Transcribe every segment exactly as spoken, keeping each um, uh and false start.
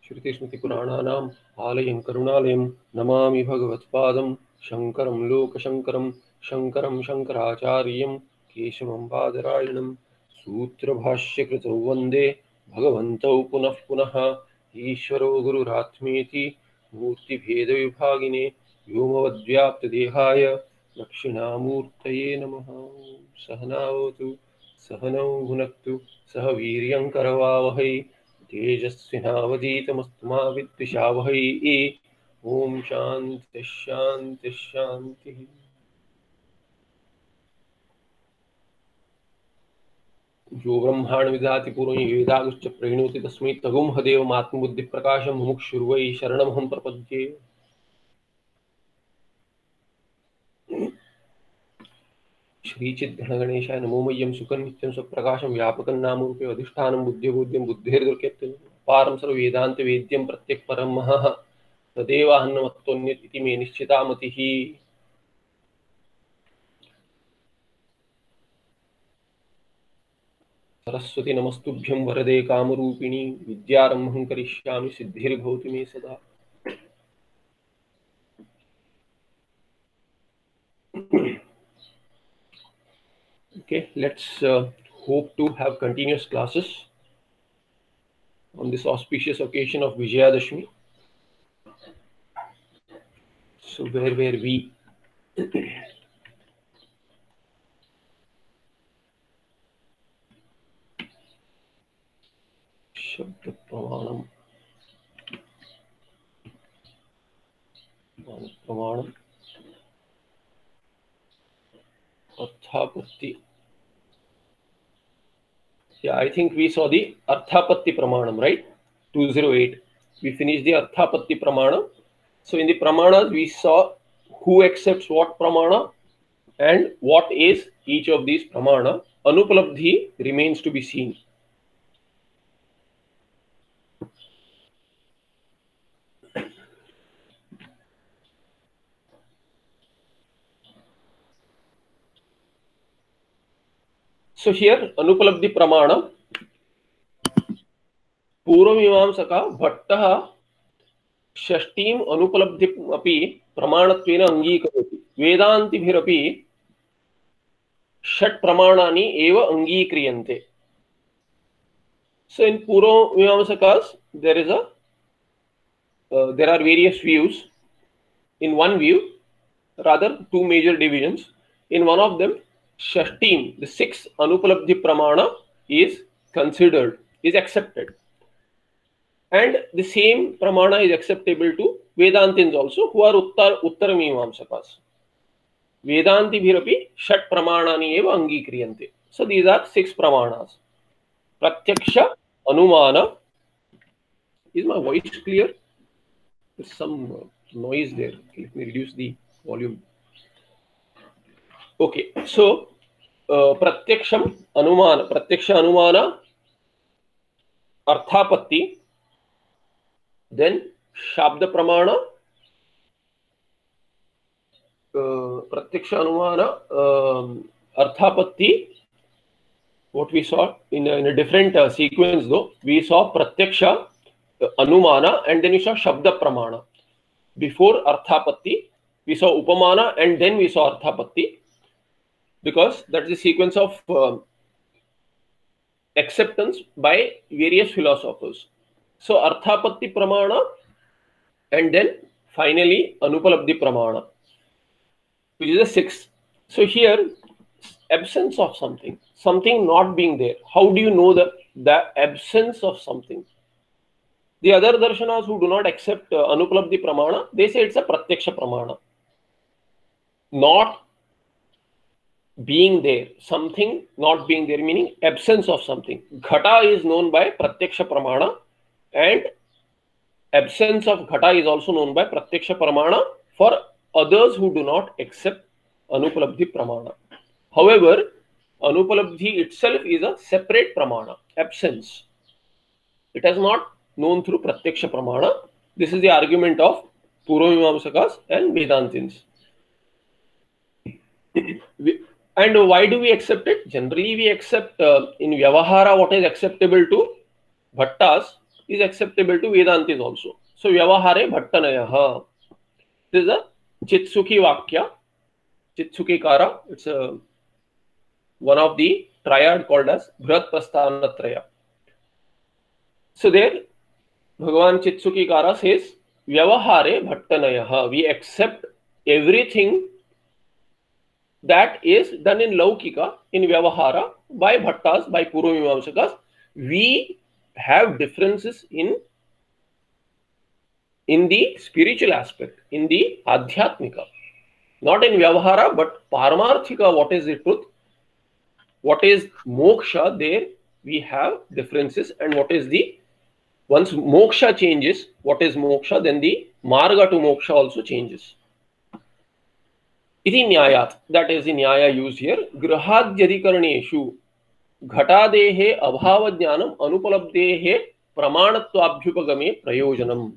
श्रुतिस्मृतिपुराणानाम् आलयं करुणालयं नमामि भगवत्पादं शङ्करं लोकशङ्करं शङ्करं शङ्कराचार्यं केशवं बादरायणं सूत्रभाष्यकृतौ वन्दे भगवन्तौ पुनः पुनः ईश्वरो गुरुरात्मेति मूर्तिभेदविभागिने व्योमवद्व्याप्तदेहाय दक्षिणामूर्तये नमः। सहनावतु सहनौ भुनक्तु सह वीर्यं करवावहै तेजस्विनावधीतमस्तु मा विद्विषावहै। ओम शांति शांति शांति। जो ब्रह्मांड विदधाति पूर्वं वेदागश्च प्रणोति तस्मै तगुंहदेवमात्मबुद्धिप्रकाशं मुमुक्षुर्वै शरणमहं प्रपद्ये। श्रीचिद्गणगणेशाय नमो मह्यं सुखं नित्यं स्वप्रकाशं व्यापकं नामरूपे अधिष्ठानं बुद्धिबोध्यं बुद्धिर्गुरुकेतुं पारं सर्ववेदान्तवेद्यं प्रत्यक्परं महः तदेवाहन्नमत्तोऽन्यत् इति मे निश्चिता मतिः। सरस्वती नमस्तुभ्यं वरदे कामरूपिणी विद्यारम्भं करिष्यामि सिद्धिर्भवतु मे सदा। Okay, let's uh, hope to have continuous classes on this auspicious occasion of Vijayadashmi. So where were we? Shabda Pramanam. Pramanam. Arthapatti. Yeah, I think we saw the Arthapatti Pramanam, right? two oh eight. We finished the Arthapatti Pramanam. So in the Pramanas, we saw who accepts what Pramana and what is each of these Pramana. Anupalabdhi remains to be seen. So here Anupalabdhi Pramana, पूर्वमीमांसका भट्टः षष्ठीम् अनुपलब्धिम् अपि प्रमाणत्वेन अङ्गीकरोति। वेदान्तिभिरपि षट् प्रमाणानि एव अङ्गीक्रियन्ते. So in Purvamimamsakas there is a uh, there are various views. In one view, rather two major divisions. In one of them, Shashtim, the sixth Anupalabdhi Pramana, is considered, is accepted. And the same Pramana is acceptable to Vedantins also, who are Uttar Uttaramimamsakas. Vedanti bhirapi Shat Pramanani eva Angikriyante. So these are six Pramanas. Pratyaksha, Anumana. Is my voice clear? There's some uh, noise there. Let me reduce the volume. Okay, so uh, Pratyaksham, Anumana, Pratyaksha, Anumana, Arthapatti, then Shabda Pramana, uh, Pratyaksha, Anumana, um, Arthapatti. What we saw in a, in a different uh, sequence though, we saw Pratyaksha, uh, Anumana, and then we saw Shabda Pramana. Before Arthapatti, we saw Upamana, and then we saw Arthapatti, because that's the sequence of uh, acceptance by various philosophers. So Arthapatti Pramana, and then finally Anupalabdhi Pramana, which is the sixth. So here, absence of something, something not being there. How do you know the, the absence of something? The other darshanas who do not accept uh, Anupalabdhi Pramana, they say it's a Pratyaksha Pramana. Not being there, something not being there, meaning absence of something. Ghata is known by Pratyaksha Pramana, and absence of Ghata is also known by Pratyaksha Pramana for others who do not accept Anupalabdhi Pramana. However, Anupalabdhi itself is a separate Pramana, absence. It is not known through Pratyaksha Pramana. This is the argument of Purvamimamsakas and Vedantins. And why do we accept it? Generally, we accept uh, in Vyavahara what is acceptable to Bhattas. is acceptable to Vedantis also. So Vyavahare Bhattanayah. This is a Chitsukhi Vakya, Chitsukhi Kara. It's a, one of the triad called as Bhrat Prasthanatraya. So there, Bhagavan Chitsukhi Kara says, Vyavahare Bhattanayah. We accept everything that is done in Laukika, in Vyavahara, by Bhattas, by Purvamimamsakas. We have differences in in the spiritual aspect, in the Adhyatmika. Not in Vyavahara, but Paramarthika, what is the truth? What is moksha? There we have differences. And what is the, once moksha changes, what is moksha? Then the marga to moksha also changes. Iti nyayat, that is the nyaya used here. Grahadyadhikarneshu घटादेहे अभावज्ञानम अनुपलब्धेहे प्रमाणत्वाभ्युपगमे प्रयोजनम.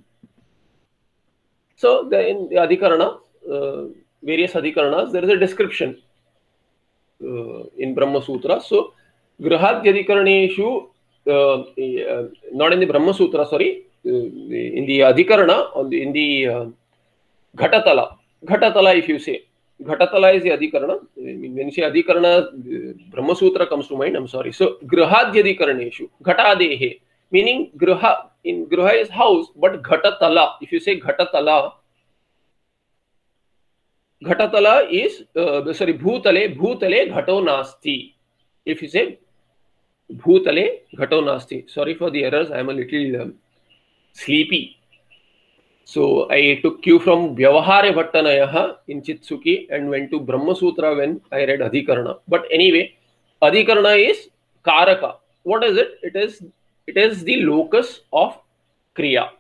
So the, in the adhikarana, uh, various adhikaranas, there is a description uh, in Brahma Sutra. So grahadyadhikaraneshu, uh, uh, not in the Brahma Sutra, sorry, uh, in the adhikarana, on the, in the uh, ghatatala, ghatatala if you say, Ghatatala is the Adhikarana. When you say Adhikarana, Brahma Sutra comes to mind. I'm sorry. So, Grahadhyadhikaraneshu, Ghatadehe, meaning Graha, in Graha is house, but Ghatatala, if you say Ghatatala, Ghatatala is, uh, sorry, Bhutale, Bhutale, Ghato Nasti. If you say Bhutale, Ghato Nasti. Sorry for the errors, I am a little um, sleepy. So I took cue from Vyavahare Bhattanayah in Chitsukhi and went to Brahma Sutra when I read Adhikarana. But anyway, Adhikarana is Karaka. What is it? It is it is the locus of Kriya.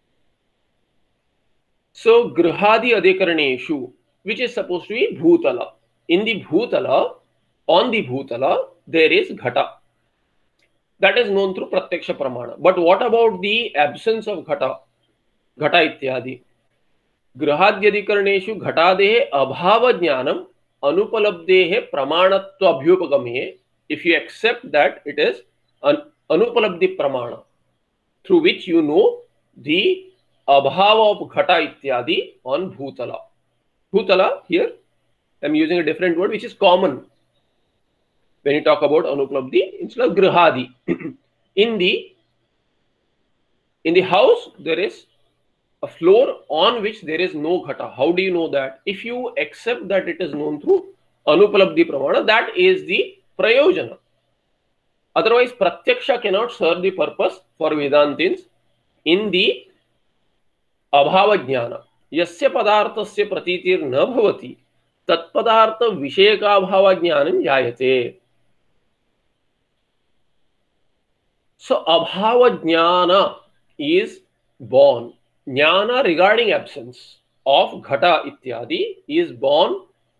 So Grihadi Adhikaraneshu, which is supposed to be Bhutala. In the Bhutala, on the Bhutala, there is Ghata. That is known through Pratyaksha Pramana. But what about the absence of Ghata? घटा इत्यादि. गृहाद्यधिकरणेषु घटादेः अभावज्ञानम अनुपलब्धेः प्रमाणत्वाभ्युपगमे. If you accept that it is an anupalabdhi pramana through which you know the abhava of ghata ityadi on bhutala. Bhutala, here I am using a different word which is common when you talk about anupalabdhi instead of grihadi. in the in the house there is a floor on which there is no ghata. How do you know that? If you accept that it is known through anupalabdhi pramana, that is the prayojana. Otherwise, pratyaksha cannot serve the purpose for Vedantins in the abhava jnana. Yasya padarthasya pratitir na bhavati tat padartha vishayaka abhava jnanam jayate. So, abhava jnana is born. Jnana regarding absence of ghata ityadi is born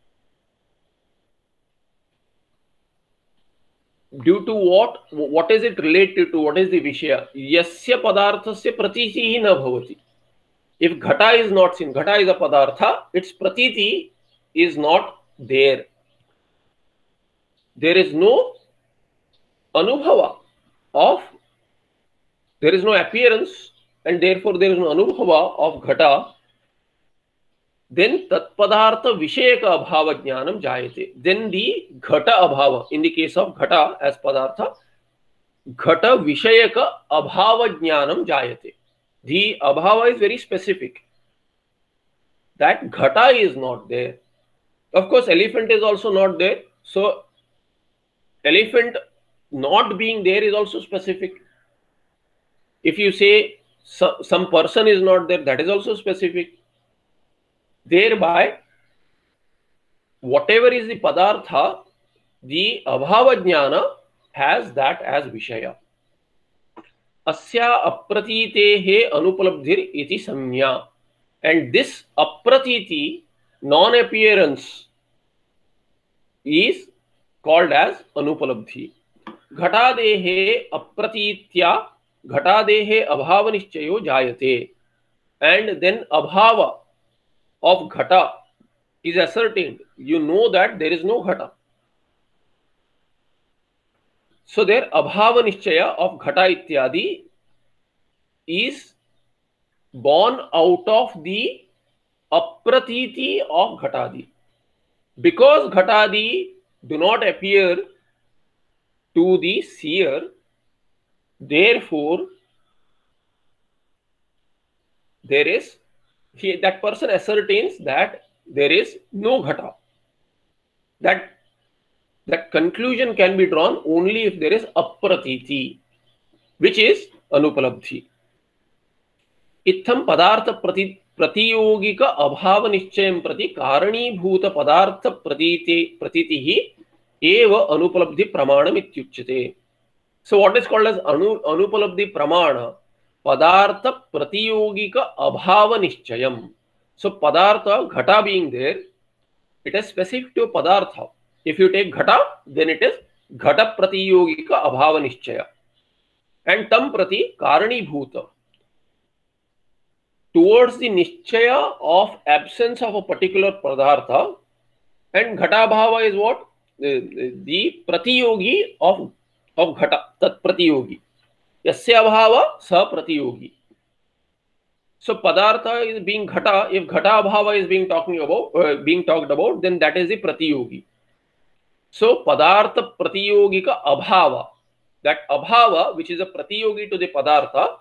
due to what? What is it related to? What is the vishaya? Yasya padarthasya pratiti na bhavati. If ghata is not seen, ghata is a padartha, its pratiti is not there. There is no anubhava of, there is no appearance, and therefore there is no anubhava of ghata, then tat padartha vishayaka abhava jnanam jayate. Then the ghata abhava, in the case of ghata as padartha, ghata vishayaka abhava jnanam jayate. The abhava is very specific. That ghata is not there. Of course, elephant is also not there. So, elephant not being there is also specific. If you say so, some person is not there, that is also specific. Thereby, whatever is the padartha, the abhava jnana has that as vishaya. Asya apratitehe anupalabdhir iti samnya. And this apratiti, non-appearance, is called as anupalabdhi. Ghatadehe apratitya ghatadehe abhava nishchayo jayate. And then abhava of ghata is ascertained. You know that there is no ghata. So there abhava nishchaya of ghata ityadi is born out of the apratiti of ghatadi. Because ghatadi do not appear to the seer, therefore there is he, that person ascertains that there is no ghata. That that conclusion can be drawn only if there is apratiti, which is anupalabdhi. इत्थम पदार्थ प्रति प्रतियोगिक अभाव निश्चयं प्रति कारणीभूत पदार्थ प्रतीति प्रतीतिः एव अनुपलब्धि प्रमाणम् इत्युच्यते. So what is called as anu, anupalabdhi pramana? Padartha pratiyogika abhava nischayam. So padartha, ghata being there, it is specific to padartha. If you take ghata, then it is ghata pratiyogika abhava nischaya. And tam prati karani bhuta. Towards the nischaya of absence of a particular padartha, and ghata bhava is what? The, the pratiyogi of of ghata, tat pratiyogi. Yasya bhava sa pratiyogi. So padartha is being ghata. If ghata bhava is being talking about, uh, being talked about, then that is the pratiyogi. So padartha pratiyogika abhava. That abhava, which is a pratiyogi to the padartha,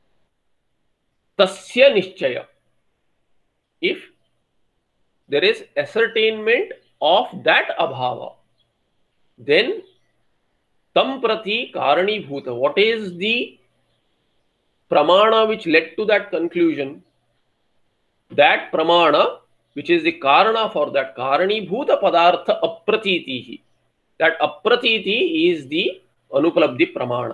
tasya nischaya. If there is ascertainment of that abhava, then tam prati karani bhuta. What is the pramana which led to that conclusion? That pramana, which is the karana for that, karani bhuta padartha apratitihi. That apratiti is the anupalabdhi pramana.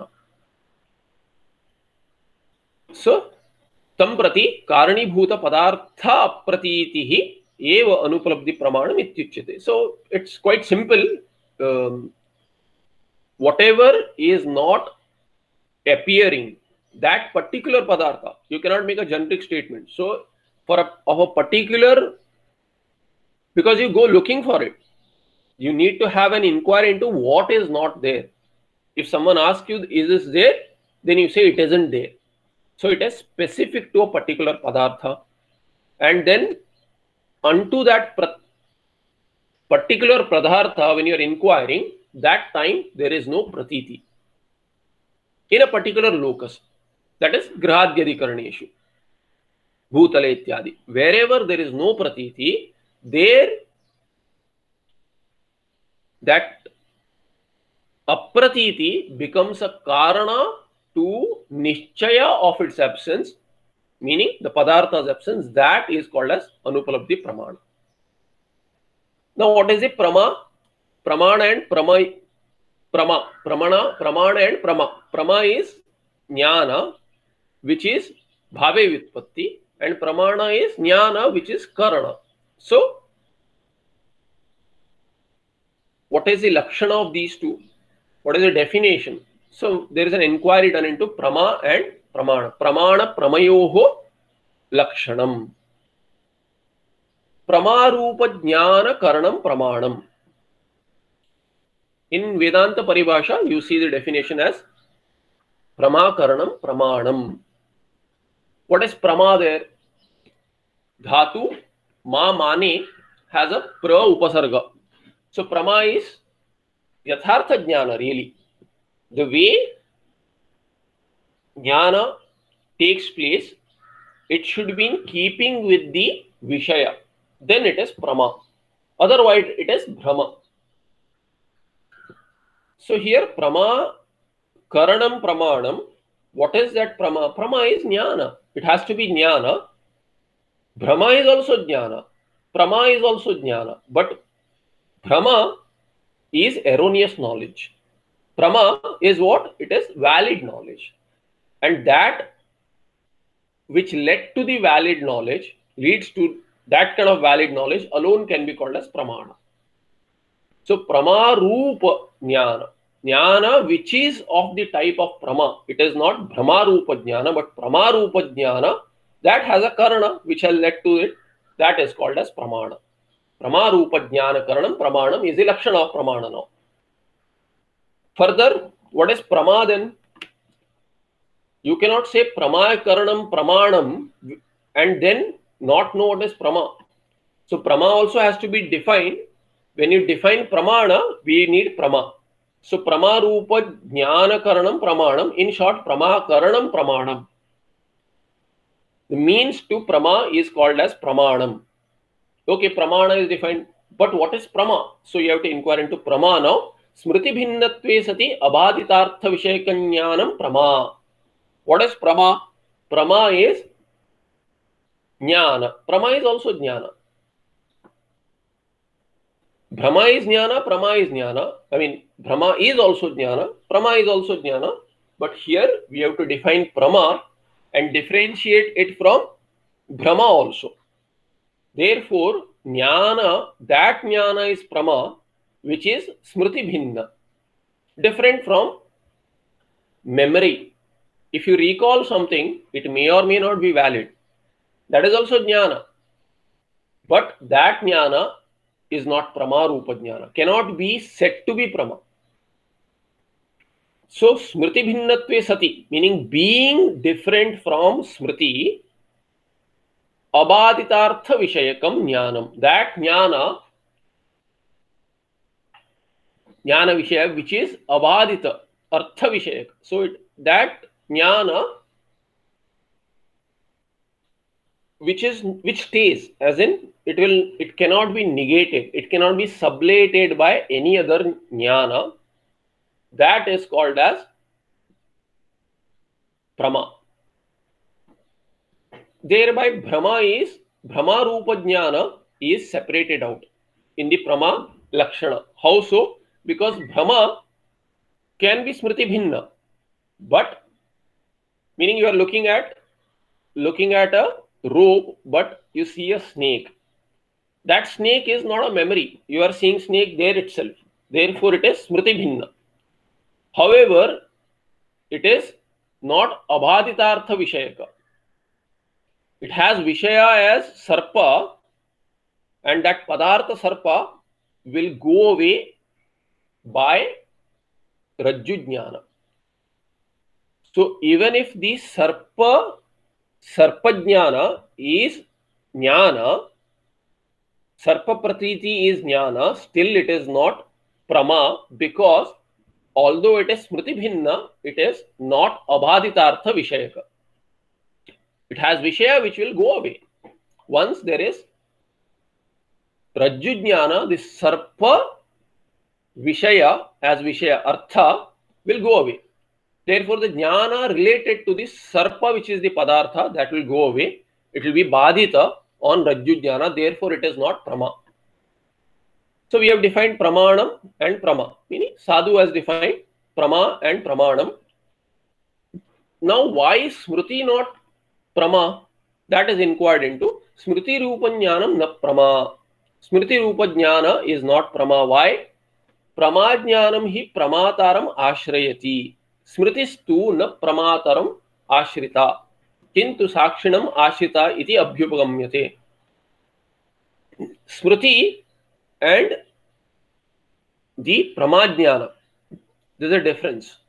So tam prati karani bhuta padartha apratitihi eva anupalabdhi pramanam ityuchyate. So it's quite simple. Um, Whatever is not appearing, that particular padartha, you cannot make a generic statement. So for a, of a particular, because you go looking for it, you need to have an inquiry into what is not there. If someone asks you, is this there? Then you say it isn't there. So it is specific to a particular padartha. And then unto that particular padartha, when you are inquiring, that time there is no pratiti in a particular locus, that is grahadhyadhikaraneshu, bhutale ityadi. Wherever there is no pratiti, there that apratiti becomes a karana to nischaya of its absence, meaning the padartha's absence. That is called as anupalabdhi pramana. Now what is the prama? Pramana and prama, prama, pramana, pramana and prama. Prama is jnana, which is bhave vyutpatti, and pramana is jnana, which is karana. So, what is the lakshana of these two? What is the definition? So, there is an inquiry done into prama and pramana. Pramana pramayoho lakshanam. Pramarupa jnana karanam pramanam. In Vedanta Paribhasha, you see the definition as Pramakaranam Pramanam. What is Prama there? Dhatu Ma Mane has a pra upasarga. So Prama is Yathartha Jnana, really. The way Jnana takes place, it should be in keeping with the Vishaya. Then it is Prama. Otherwise, it is Brahma. So here prama, karanam pramanam, what is that prama? Prama is jnana. It has to be jnana. Brahma is also jnana. Prama is also jnana. But Brahma is erroneous knowledge. Prama is what? It is valid knowledge. And that which led to the valid knowledge, leads to that kind of valid knowledge alone can be called as pramana. So prama rupa jnana. Jnana which is of the type of prama. It is not brahma rupa jnana, but prama rupa jnana that has a karana which has led to it. That is called as pramana. Prama rupa jnana karanam pramanam is the lakshana of pramana now. Further, what is prama then? You cannot say prama karanam pramanam and then not know what is prama. So prama also has to be defined. When you define pramana, we need prama. So prama rupa jnana karanam pramanam. In short, prama karanam pramanam. The means to prama is called as pramanam. Okay, pramana is defined. But what is prama? So you have to inquire into prama now. Smriti bhinnatve sati abhaditartha vishayakanyanam prama. What is prama? Prama is jnana. Prama is also jnana. Brahma is jnana, prama is jnana. I mean, Brahma is also jnana, prama is also jnana. But here we have to define prama and differentiate it from Brahma also. Therefore, jnana, that jnana is prama, which is smriti bhinna, different from memory. If you recall something, it may or may not be valid. That is also jnana. But that jnana is not prama rupa jnana, cannot be said to be prama. So smriti bhinnatve sati, meaning being different from smriti, abhaditartha vishayakam jnanam, that jnana, jnana vishaya, which is abhadita, artha vishayak. So it, that jnana which is which stays, as in it will it cannot be negated, it cannot be sublated by any other jnana, that is called as prama. Thereby brahma is brahma rupa jnana is separated out in the prama lakshana. How so? Because brahma can be smriti bhinna, but meaning you are looking at looking at a rope, but you see a snake. That snake is not a memory. You are seeing snake there itself. Therefore, it is smriti bhinna. However, it is not abhaditartha vishayaka. It has vishaya as sarpa, and that padartha sarpa will go away by rajju jnana. So even if the sarpa sarpajnana is jnana, sarpa pratiti is jnana, still it is not prama, because although it is smriti bhinna, it is not abhaditartha vishayaka. It has vishaya which will go away. Once there is rajju jnana, this sarpa vishaya as vishaya artha will go away. Therefore, the jnana related to this sarpa, which is the padartha, that will go away. It will be badita on rajju jnana. Therefore, it is not prama. So we have defined pramanam and prama. Meaning, sadhu has defined prama and pramanam. Now, why is smriti not prama? That is inquired into. Smriti rupa jnanam na prama. Smriti rupa jnana is not prama. Why? Prama jnanam hi pramataram ashrayati. Smritistu na pramataram ashrita. Kintu sakshinam ashrita iti abhyupagamyate. Smriti and the pramajnana, there is a difference.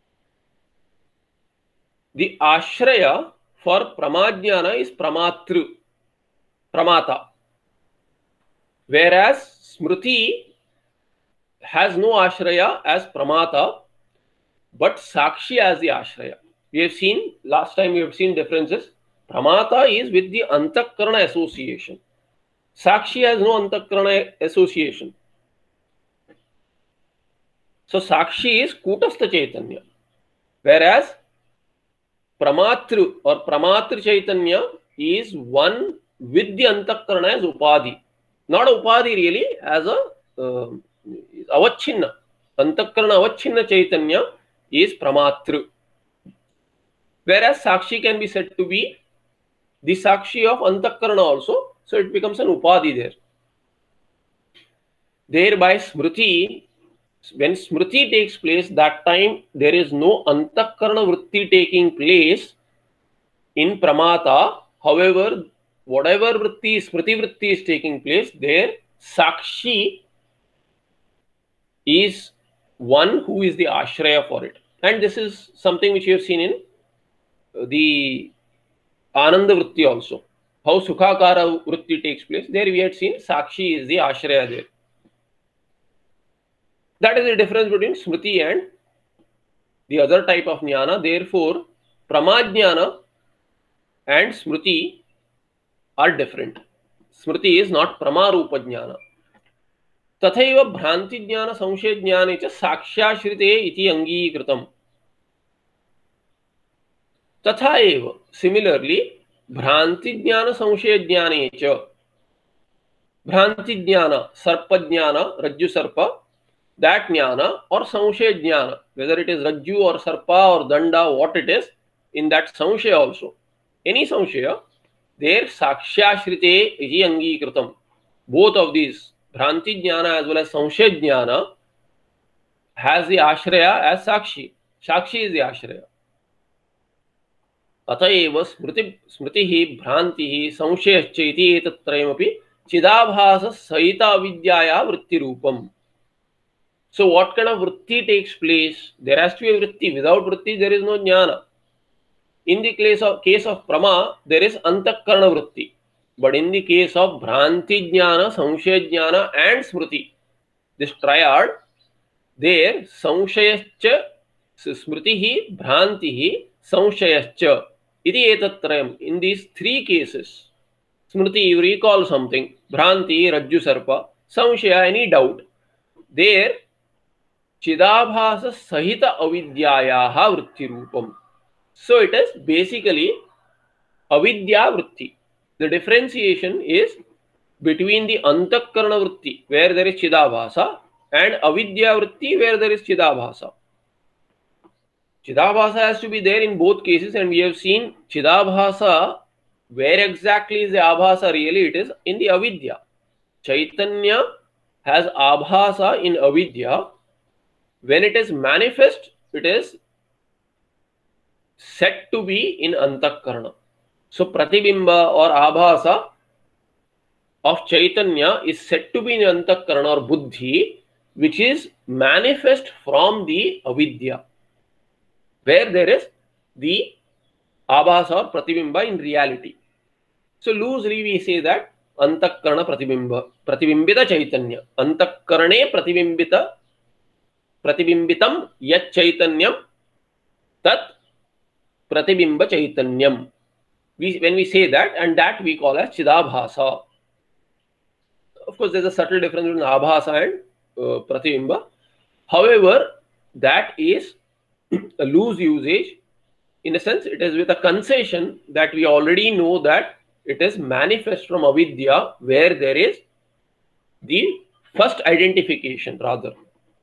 The ashraya for pramajnana is pramatru, pramata, whereas smriti has no ashraya as pramata, but sakshi as the ashraya. We have seen last time we have seen differences. Pramata is with the antakarana association. Sakshi has no antakarana association. So Sakshi is Kutastha Chaitanya, whereas Pramatru or Pramatru Chaitanya is one with the antakarana as Upadhi. Not Upadhi really, as a uh, Avachinna. Antakarana Avachinna Chaitanya is Pramatru. Whereas Sakshi can be said to be the Sakshi of antakarana also. So it becomes an Upadhi there. Thereby Smriti, when Smriti takes place, that time there is no antakarana vritti taking place in Pramata. However, whatever vritti, Smriti vritti is taking place, there Sakshi is one who is the Ashraya for it. And this is something which you have seen in the Ananda Vritti also. How Sukhakara Vritti takes place. There we had seen Sakshi is the Ashraya there. That is the difference between Smriti and the other type of Jnana. Therefore, Pramajnana and Smriti are different. Smriti is not Pramarupa Jnana. तथैव भ्रांति ज्ञान संशय ज्ञाने च साक्ष्याश्रिते इति अंगीकृतम्. तथा एव similarly भ्रांति ज्ञान संशय ज्ञाने च, भ्रांति ज्ञान सर्प ज्ञान रज्जु सर्प, that jnana, or संशय ज्ञान, whether it is rajju or sarpa or danda, what it is, in that संशय also, any संशय, there sakshyashrite iti angikritam. Both of these, Bhranti Jnana as well as Samshay Jnana, has the Ashraya as Sakshi. Sakshi is the Ashraya. Atayeva Smriti Smritihi Bhrantihi Samshayascha iti etatrayamapi Chidabhasa Sahita Vidyaya Vritti Rupam. So what kind of Vritti takes place? There has to be a Vritti. Without Vritti, there is no Jnana. In the case of, case of Prama, there is Antakarana Vritti. But in the case of Bhranti Jnana, Samshaya Jnana and Smriti, this triad, there Samshayascha, Smritihi, Bhrantihi, Samshayascha, iti etatrayam. In these three cases, Smriti, you recall something, Bhranti, Rajju Sarpa, Samshaya, any doubt, there Chidabhasa Sahita Avidyayaha Vritti Rupam. So it is basically Avidya Vritti. The differentiation is between the Antakarana Vritti, where there is Chidabhasa, and Avidya Vritti, where there is Chidabhasa. Chidabhasa has to be there in both cases, and we have seen Chidabhasa, where exactly is the Abhasa really? It is in the Avidya. Chaitanya has Abhasa in Avidya. When it is manifest, it is said to be in Antakarana. So Pratibimba or Abhasa of Chaitanya is said to be in Antakarana or Buddhi, which is manifest from the Avidya, where there is the Abhasa or Pratibimba in reality. So loosely we say that Antakarana Pratibimba, Pratibimbita Chaitanya, Antakarane Pratibimbita, Pratibimbitam Yat Chaitanyam, Tat Pratibimba Chaitanyam. We, when we say that, and that we call as Chidabhasa. Of course, there is a subtle difference between Abhasa and uh, Pratibimba. However, that is a loose usage. In a sense, it is with a concession that we already know that it is manifest from Avidya, where there is the first identification rather.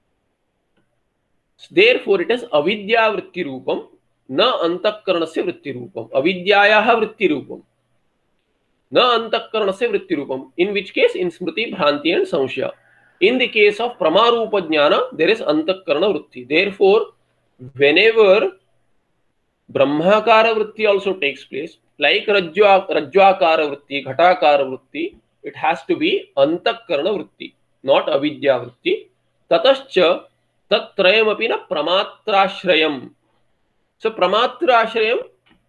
Therefore, it is Avidya Vritti Rupam, na Antakaranasya Vritti Rupam. Avidyayaha Vritti Rupam. Na Antakaranasya Vritti Rupam. In which case, in Smriti, Bhranti and Samshaya. In the case of Pramarupa Jnana, there is Antakarana Vritti. Therefore, whenever Brahmakara Vritti also takes place, like Rajya, Rajyakara Vritti, Ghatakara Vritti, it has to be Antakarana Vritti, not Avidya Vritti. Tatascha Tatrayamapi na Pramatrashrayam. So Pramatrashrayam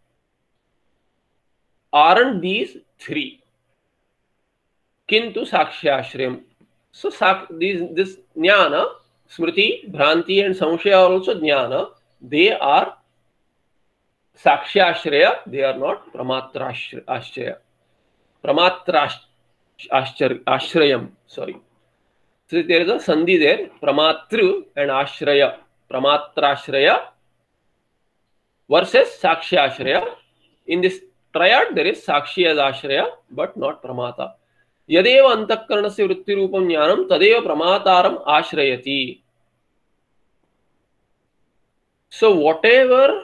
aren't these three. Kintu Sakshyashrayam. So these, this Jnana, Smriti, Bhranti and Samshaya are also Jnana. They are Sakshyashraya, they are not Pramatrashraya. Pramatrashrayam, sorry. So there is a sandhi there, Pramatru and Ashraya. Pramatrashraya versus Sakshyashraya. In this triad, there is Sakshi as Ashraya, but not Pramata. Yadeva Antakaranasya Vritti Rupam Jnanam Tadeva Pramataram Ashrayati. So whatever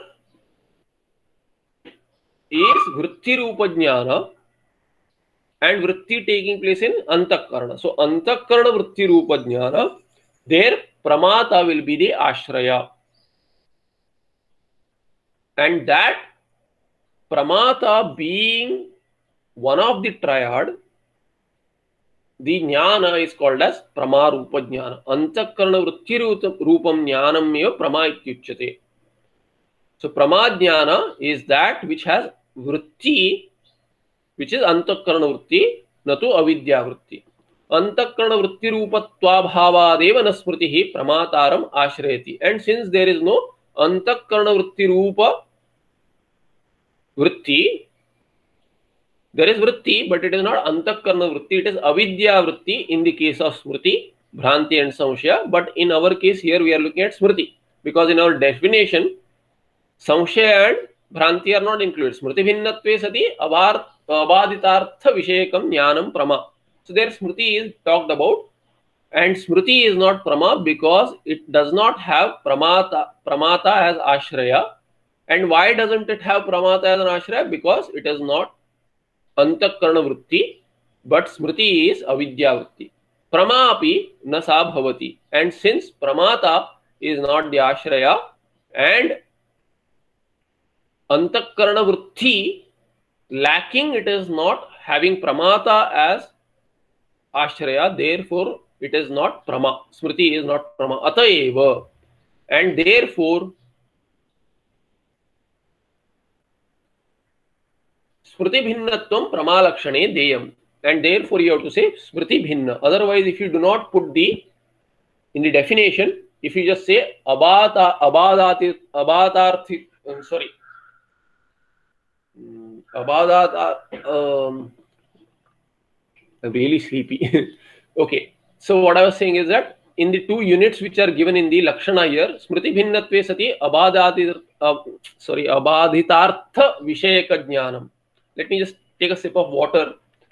is Vritti Rupa Jnana and Vritti taking place in Antakarana. So Antakarana Vritti Rupa Jnana, there Pramata will be the Ashraya. And that Pramata being one of the triad, the Jnana is called as Pramarupa Jnana. Antakarana Vritti Rupam Jnanam eva Prama ityuchyate. So Pramadhyana is that which has vritti, which is Antakarana vritti, natu avidya vritti. Antakarana vritti rupattvabhavadeva na smritihi pramataram ashrayati. And since there is no Antakarana vritti rupa vritti, there is vritti, but it is not Antakarana vritti, it is avidya vritti in the case of smriti, bhranti and samshaya. But in our case here we are looking at smriti, because in our definition samshaya and bhranti are not included. Smriti bhinnatve sati abaditartha vishayakam jnanam prama. So there smriti is talked about, and smriti is not prama because it does not have pramata, pramata as ashraya. And why doesn't it have pramata as an ashraya? Because it is not Antakarana vritti, but smriti is avidya vritti. Prama api na sa bhavati. And since pramata is not the ashraya and Antakarana vritti lacking, it is not having pramata as ashraya, therefore it is not prama. Smriti is not prama. Ataeva. And therefore Smriti bhinnatvam pramalakshane deyam. And therefore you have to say smriti bhinna. Otherwise, if you do not put the in the definition, if you just say abata abadati abadarthi, um, sorry, abadata, um, I'm really sleepy. Okay, so what I was saying is that in the two units which are given in the lakshana here, smriti bhinnatve sati abadati, uh, sorry, abadhitartha vishayaka jnanam. Let me just take a sip of water.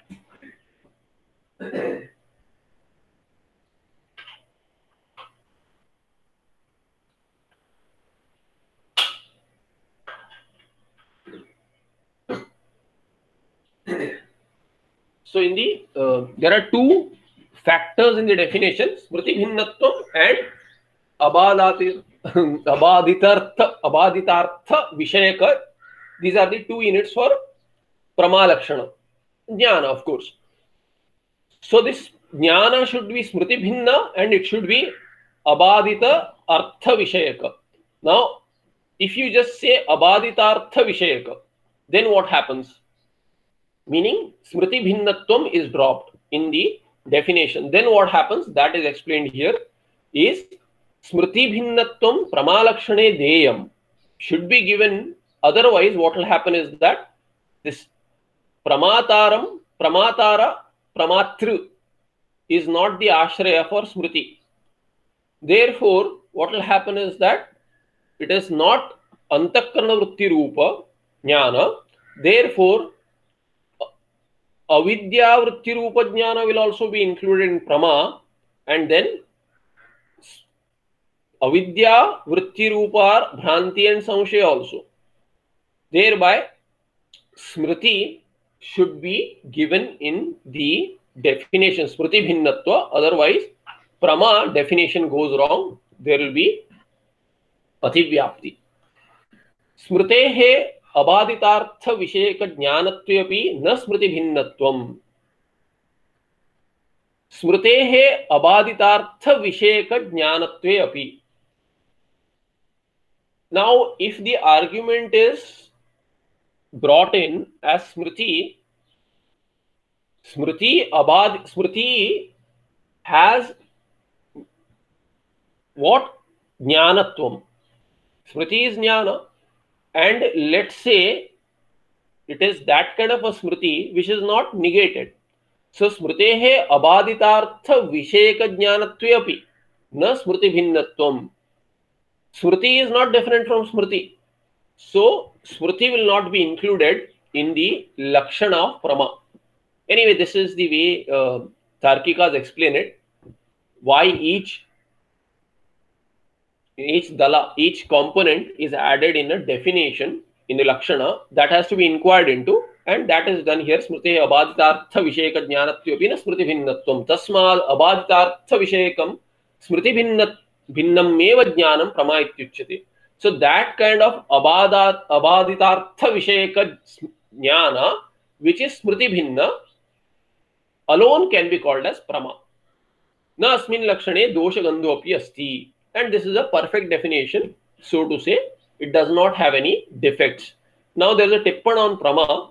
So in the uh, there are two factors in the definition: smriti bhinnatvam and abadati abaditartha abaditartha vishayaka. These are the two units for prama lakshana. Jnana, of course. So this jnana should be smriti bhinna and it should be abadita artha vishayaka. Now, if you just say abadita artha vishayaka, then what happens? Meaning smriti bhinnatvam is dropped in the definition. Then what happens? That is explained here. Is smriti bhinnatvam pramalakshane deyam should be given. Otherwise, what will happen is that this pramataram, pramatara, pramatru is not the ashraya for smriti. Therefore, what will happen is that it is not antakarana vritti rupa jnana. Therefore, avidya vritti rupa jnana will also be included in prama, and then avidya vritti rupa are bhranti and samshaya also. Thereby, smriti should be given in the definition, smriti bhinnatva. Otherwise, prama definition goes wrong. There will be ativyapti. Smritehe abaditartha vishayaka jnanatvepi na smriti bhinnatvam. Smritehe abaditartha vishayaka jnanatvepi. Now, if the argument is brought in as smriti, smriti abad smriti has what? Jnanatvam. Smriti is jnana, and let's say it is that kind of a smriti which is not negated. So smritehe abaditartha vishayaka jnanatve api na smriti bhinnatvam. Smriti is not different from smriti. So smriti will not be included in the lakshana of prama. Anyway, this is the way uh, Tarkikas explain it. Why each each dala, each component is added in a definition in the lakshana, that has to be inquired into, and that is done here. Smriti abaditartha vishayaka jnanatyopina smriti bhinnatvam tasmad abaditartha vishayakam smriti bhinnat bhinnam eva jnanam prama ityuchyate. So that kind of abadat abaditartha vishayaka jnana, which is smriti bhinna, alone can be called as prama. Na asmin lakshane dosha gandho api asti. And this is a perfect definition, so to say. It does not have any defects. Now there is a tippan on prama.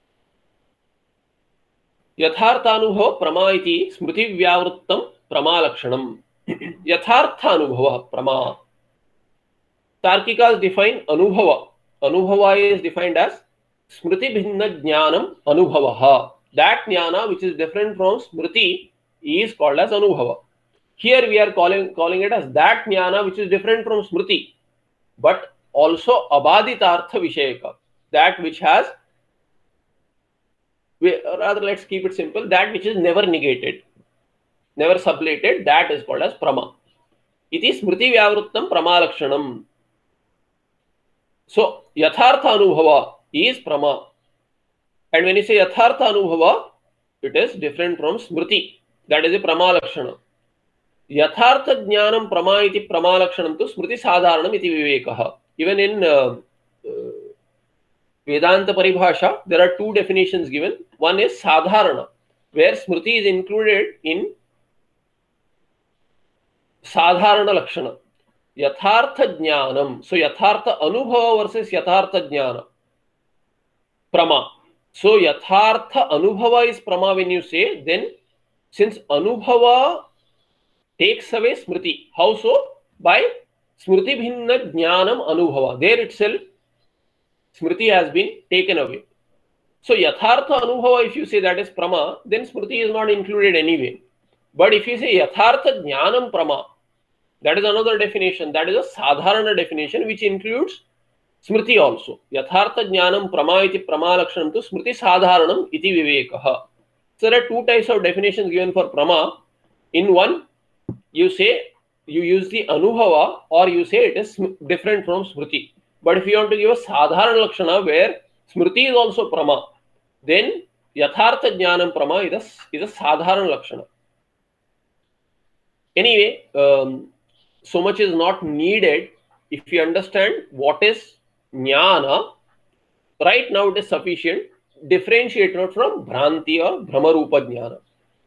Yatharthanubhava prama iti smriti vyavrittam prama lakshanam. Yatharthanubhava prama. Tarkikas define anubhava. Anubhava is defined as smriti bhinna jnanam anubhavaha. That jnana which is different from smriti is called as anubhava. Here we are calling calling it as that jnana which is different from smriti, but also abaditartha vishayaka, that which has, rather let's keep it simple, that which is never negated, never sublated, that is called as prama. Iti smriti vyavrittam prama lakshanam. So yathartha anubhava is prama, and when you say yathartha anubhava, it is different from smriti, that is a prama lakshana. Yathartha jnanam prama iti prama lakshanam tu smriti sadharanam iti vivekaha. Even in uh, uh, Vedanta Paribhasha, there are two definitions given. One is sadharana, where smriti is included in sadharana lakshana. Yathartha jnanam. So yathartha anubhava versus yathartha jnana. Prama. So yathartha anubhava is prama when you say, then since anubhava takes away smriti. How so? By smriti bhinna jnanam anubhava. There itself, smriti has been taken away. So yathartha anubhava, if you say that is prama, then smriti is not included anyway. But if you say yathartha jnanam prama, that is another definition. That is a sadharana definition which includes smriti also. Yathartha jnanam prama iti prama lakshanam tu smriti sadharanam iti vivekaha. So there are two types of definitions given for prama. In one, you say, you use the anubhava, or you say it is different from smriti. But if you want to give a sadharana lakshana where smriti is also prama, then yathartha jnanam prama is a, is a sadharana lakshana. Anyway, um, so much is not needed. If you understand what is jnana, right now it is sufficient. Differentiate not from bhranti or brahmarupa jnana.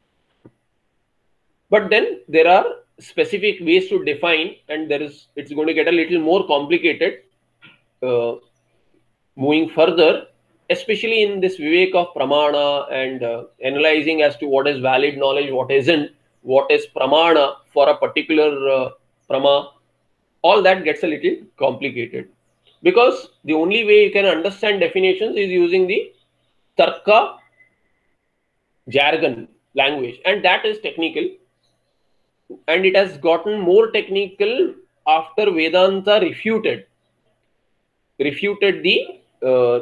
But then there are specific ways to define, and there is, it's going to get a little more complicated uh, moving further, especially in this vivek of pramana and uh, analyzing as to what is valid knowledge, what isn't, what is pramana for a particular uh, prama. All that gets a little complicated, because the only way you can understand definitions is using the tarka jargon language, and that is technical. And it has gotten more technical after Vedanta refuted refuted the uh,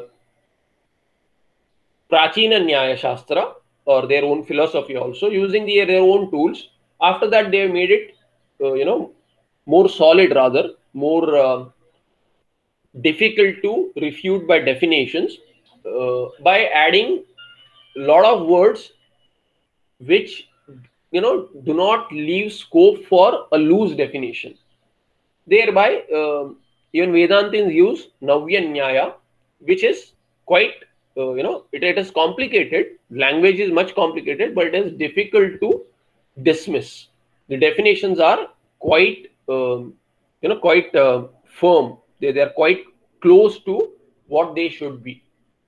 Prachina Nyaya Shastra, or their own philosophy also, using the, their own tools. After that, they have made it, uh, you know, more solid, rather more uh, difficult to refute by definitions, uh, by adding a lot of words which, you know, do not leave scope for a loose definition. Thereby, uh, even Vedantins use Navya Nyaya, which is quite, uh, you know, it, it is complicated. Language is much complicated, but it is difficult to dismiss. The definitions are quite, um, you know, quite uh, firm. They, they are quite close to what they should be.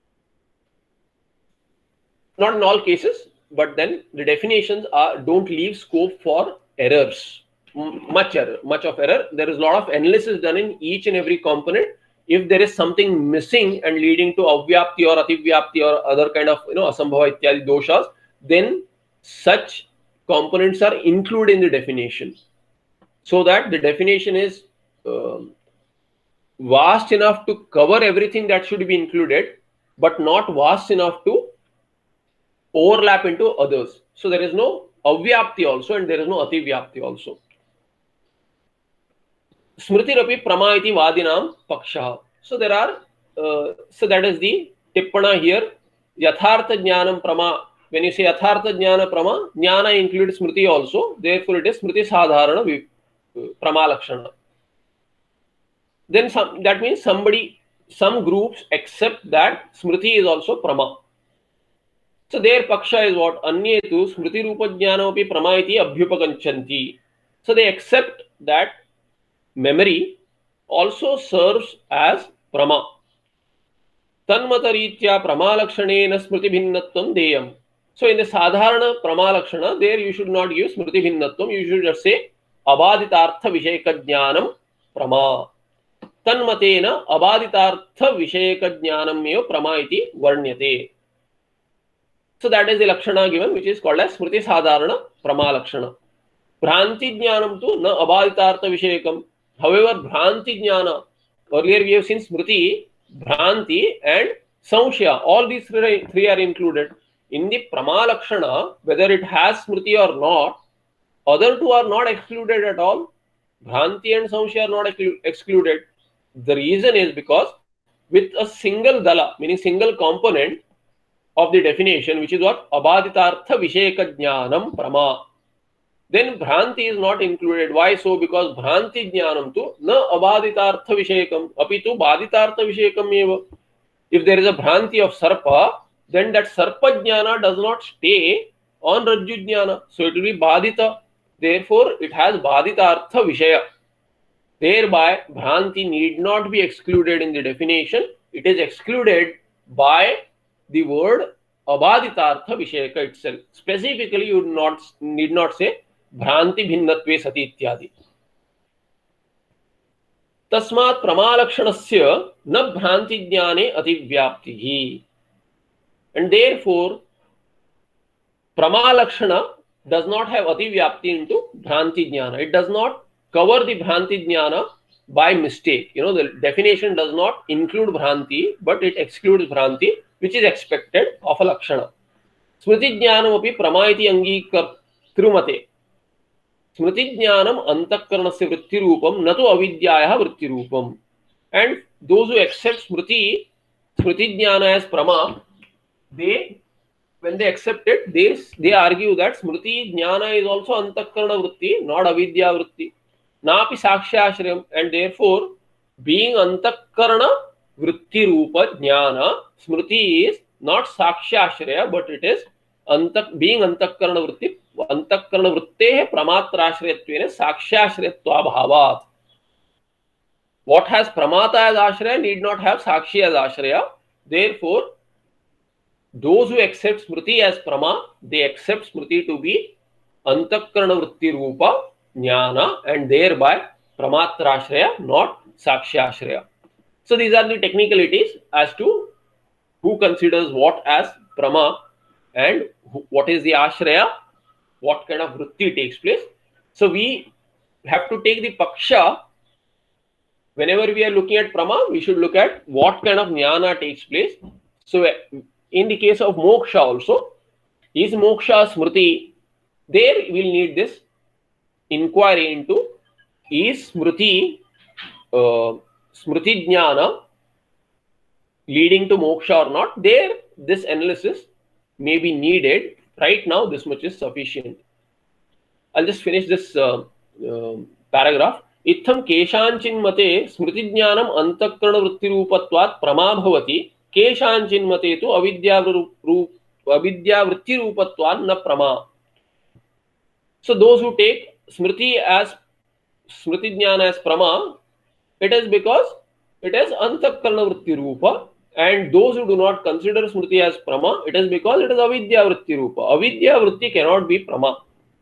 Not in all cases, but then the definitions are, don't leave scope for errors, much error, much of error. There is a lot of analysis done in each and every component. If there is something missing and leading to avyapti or ativyapti or other kind of, you know, asambhava ityadi doshas, then such components are included in the definition, so that the definition is um, vast enough to cover everything that should be included, but not vast enough to overlap into others. So there is no avyapti also, and there is no ativyapti also. Smriti rapi prama iti vadinam paksha. So there are, uh, so that is the tippana here. Yathartha jnanam prama. When you say yathartha jnana prama, jnana includes smriti also. Therefore, it is smriti sadharana prama lakshana. Then some, that means somebody, some groups accept that smriti is also prama. So their paksha is what? Anye tu smriti rupa jnanopi prama iti abhyupaganchanti. So they accept that memory also serves as prama. Tanmataritya pramalakshane smriti bhinnatvam deyam. So in the sadharana pramalakshana, there you should not use smriti bhinnatvam. You should just say abaditartha visheka jnanam prama. Tanmatena abaditartha visheka jnanam eva prama iti varnyate. So that is the lakshana given, which is called as smriti sadharana pramalakshana. Bhranti jnanam tu na abaditartha vishekam. However, bhranti jnana, earlier we have seen smriti, bhranti and samshaya, all these three, three are included. In the pramalakshana, whether it has smriti or not, other two are not excluded at all. Bhranti and samshaya are not excluded. The reason is because with a single dala, meaning single component of the definition, which is what? Abaditartha visheka jnanam prama. Then bhranti is not included. Why so? Because bhranti jnanam tu na abaditartha vishekam apitu baditartha vishekam eva. If there is a bhranti of sarpa, then that sarpa jnana does not stay on rajju jnana. So it will be badita. Therefore, it has baditartha vishaya. Thereby, bhranti need not be excluded in the definition. It is excluded by the word abaditartha visheka itself. Specifically, you would not need not say bhranti bhinnatve sati ityadi. Tasmat pramalakshanasya na bhranti jnane ativyaptihi. And therefore, pramalakshana does not have ativyapti into bhranti jnana. It does not cover the bhranti jnana by mistake. You know, the definition does not include bhranti, but it excludes bhranti, which is expected of a lakshana. Smriti jnanam api prama iti angīkartrumate. Smriti jnanam antakarnasya vritti rupam natu avidyayaha vritti rupam. And those who accept smriti, smriti jnana as prama, they, when they accept it, they, they argue that smriti jnana is also antakarna vritti, not avidya vritti. Napi sakshyashrayam, and therefore, being antakarna vritti rupa jnana, smriti is not sakshyashraya, but it is antak, being antakarna vritti, antakarna vrittehe pramatrashrayattvena sakshyashrayatva bhavat. What has pramata as ashraya need not have sakshi as ashraya. Therefore, those who accept smriti as prama, they accept smriti to be antakarna vritti rupa jnana, and thereby pramatrashraya, not sakshyashraya. So these are the technicalities as to who considers what as prama and who, what is the ashraya, what kind of vritti takes place. So we have to take the paksha. Whenever we are looking at prama, we should look at what kind of jnana takes place. So in the case of moksha also, is moksha smriti? There we will need this inquiry into, is smriti uh, smriti jnana leading to moksha or not. There this analysis may be needed. Right now this much is sufficient. I'll just finish this uh, uh, paragraph. Itham keshanchin mate smriti jnanam antakarna vritti rupatvat prama bhavati, keshanchin mate tu avidya avidya vritti rupatvat na prama. So those who take smriti as smriti jnana as prama, it is because it is antakarna vritti rupa, and those who do not consider smriti as prama, it is because it is avidya vritti rupa. Avidya vritti cannot be prama.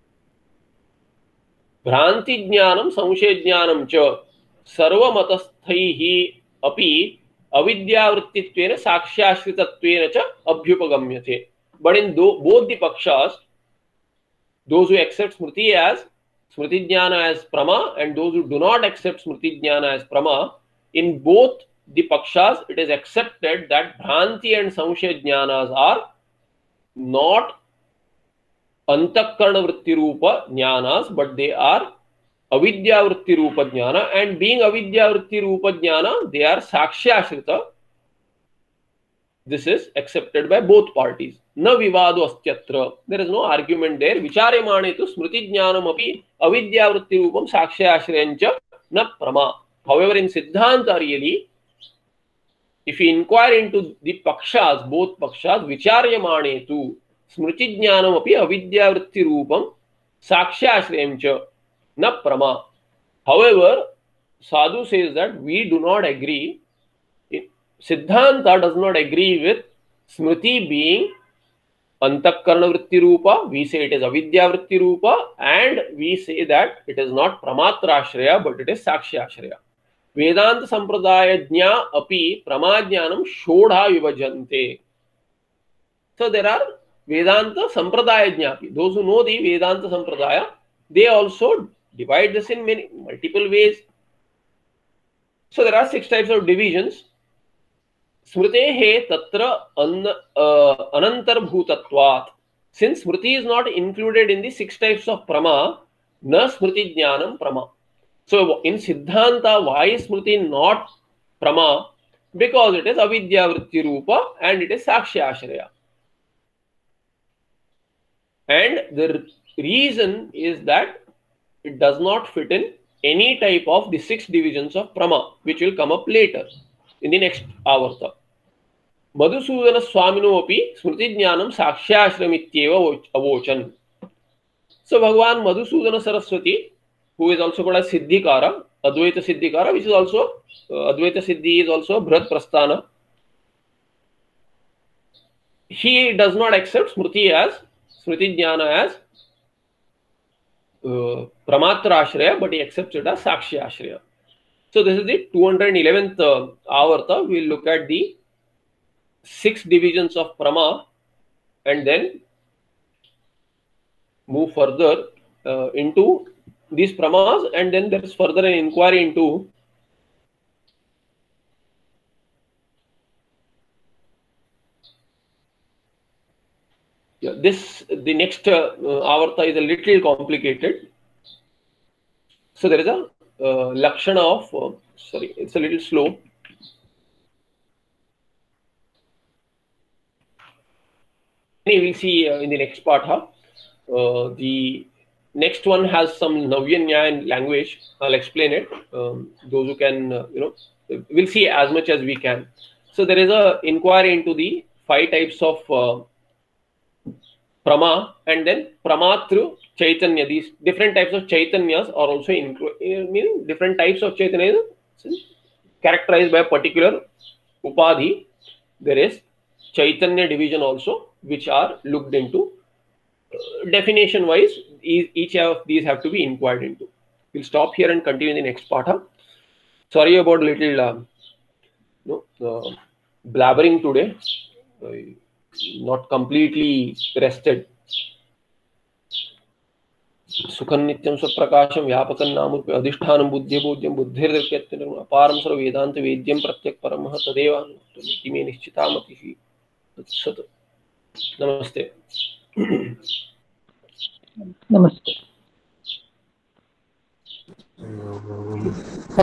Bhranti jnanam samshaya jnanam cha sarva matasthaihi api avidya vrittitvena sakshyashritattvena cha abhyupagamyate. But in both the pakshas, those who accept smriti as smriti jnana as prama and those who do not accept smriti jnana as prama, in both the pakshas it is accepted that bhranti and samshaya jnanas are not antakarna vritti rupa jnanas, but they are avidya vritti rupa jnana, and being avidya vritti rupa jnana, they are sakshyashrita. This is accepted by both parties. Na vivado astyatra. There is no argument there. Vicharyamane tu smriti jnanam api avidya vritti rupam sakshyashryancha na prama. However, in Siddhanta really, if you inquire into the pakshas, both pakshas, vicharyamane tu smriti jnanam api avidya vritti rupam sakshyashryancha na prama. However, Sadhu says that we do not agree. Siddhanta does not agree with Smriti being Antakarana vritti rupa. We say it is Avidya vritti rupa, and we say that it is not Pramatra Ashraya, but it is Sakshya Ashraya. Vedanta Sampradaya Jna api Pramajnanam Shodha Vibhajante. So there are Vedanta Sampradaya Jna. Those who know the Vedanta Sampradaya, they also divide this in many multiple ways. So there are six types of divisions. Smritehe tatra an, uh, anantarbhutatvat. Since Smriti is not included in the six types of Prama, na Smriti Jnanam Prama. So in Siddhanta, why is Smriti not Prama? Because it is Avidya Vritti Rupa and it is Sakshya Ashraya. And the reason is that it does not fit in any type of the six divisions of Prama, which will come up later in the next avarta. Madhusudana Swamino api Smriti Jnanam Sakshashramiteva avochan. So Bhagavan Madhusudana Saraswati, who is also called as Siddhikara, Advaita Siddhikara, which is also uh, Advaita Siddhi is also Bhrad Prasthana. He does not accept Smriti as Smriti Jnana as uh, Pramatra Ashraya, but he accepts it as Sakshya Ashraya. So this is the two hundred eleventh uh, avarta. We will look at the six divisions of Prama and then move further uh, into these Pramas, and then there is further an inquiry into yeah, this. The next uh, avarta is a little complicated. So there is a uh, Lakshana of, uh, sorry, it's a little slow. We will see uh, in the next part. Huh? Uh, the next one has some Navya Nyaya language. I'll explain it. Um, those who can, uh, you know, we'll see as much as we can. So there is a inquiry into the five types of uh, Prama and then Pramatru Chaitanya. These different types of Chaitanyas are also included, meaning different types of Chaitanya characterized by a particular Upadhi. There is Chaitanya division also, which are looked into. Uh, definition wise, each of these have to be inquired into. We'll stop here and continue in the next part. Huh? Sorry about little uh, no, uh, blabbering today. Uh, not completely rested. Sukham nityam swaprakasham vyapakam namurupe adhishthanam buddhibodhyam buddhirdirkyatyanam aparam sarva vedanta vedyam pratyak paramah tadeva niti me nishchitamatihi tatsat. Namaste. Namaste.